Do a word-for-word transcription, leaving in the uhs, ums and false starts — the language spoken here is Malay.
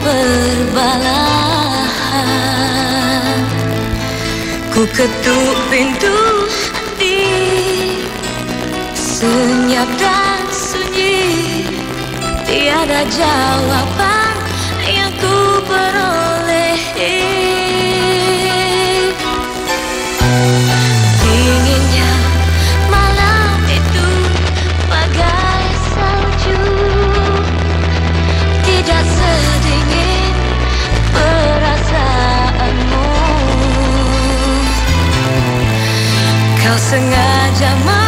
perbalahan. Ku ketuk pintu hati, senyap dan sunyi, tiada jawaban yang ku peroleh. Dinginnya malam itu bagai salju, tidak sedingin perasaanmu. Kau sengaja